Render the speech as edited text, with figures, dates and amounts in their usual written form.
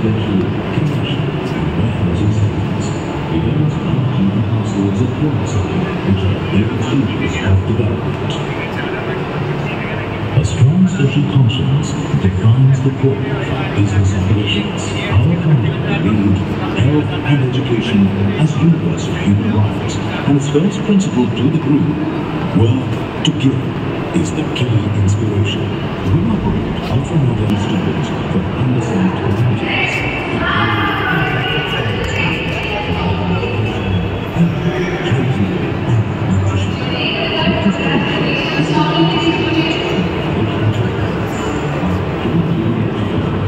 residential, commercial, and warehousing settings. It owns large land parcels at one side, which are big stages of development. A strong social conscience defines the core of our business operations. Our company believes health and education as universal human rights, and its first principle to the group, work to give, is the key inspiration. We operate ultra-modern studios for